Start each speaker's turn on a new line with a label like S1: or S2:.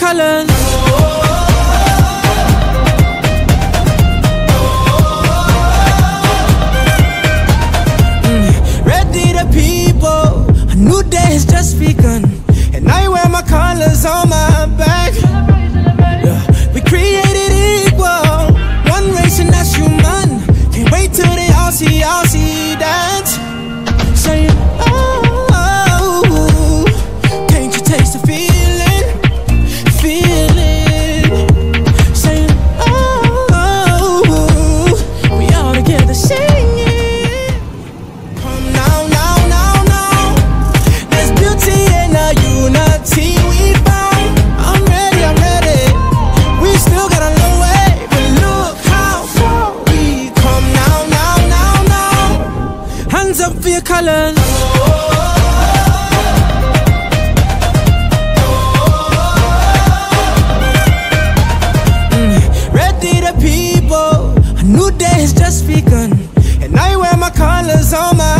S1: colors. Ready the people, a new day has just begun, and I wear my colors on my back. Yeah. We created equal, one race and that's human. Can't wait till they all see that. Saying, oh, can't you taste the feeling? Saying, oh, we all together singing. Come now, there's beauty in the unity we found. I'm ready. We still got a long way, but look how far we come now. Hands up for your colors. Ready the people, a new day has just begun, and I wear my colors on my